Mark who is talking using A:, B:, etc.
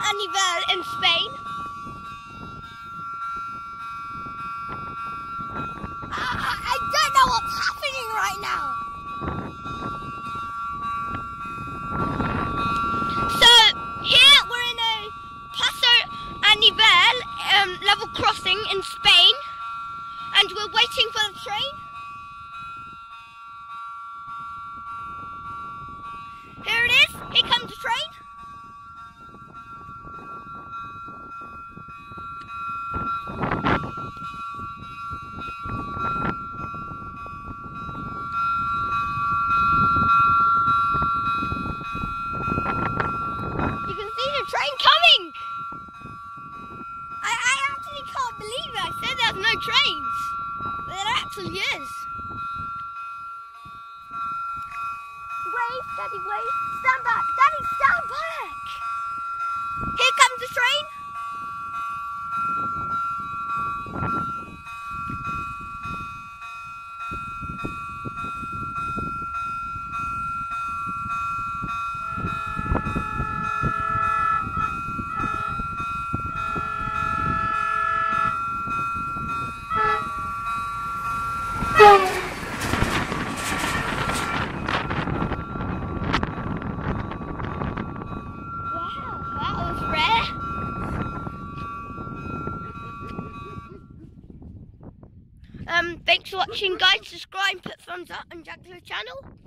A: and nivel in Spain. I don't know what's happening right now. So here we're in a Paso and nivel level crossing in Spain, and we're waiting for the train. Here it is. Here comes the train. You can see the train coming. I actually can't believe it. I said there's no trains, but there actually is. Wave, Daddy, wave. Stand back. Daddy, stand back. Here comes the train. Thanks for watching, guys. Subscribe, put thumbs up, and jack to the channel.